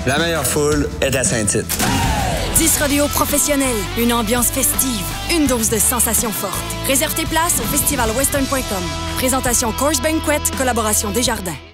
La meilleure foule est à Saint-Tite. 10 rodéos professionnels, une ambiance festive, une dose de sensations fortes. Réserve tes places au festivalwestern.com. Présentation Coors Banquet, collaboration Desjardins.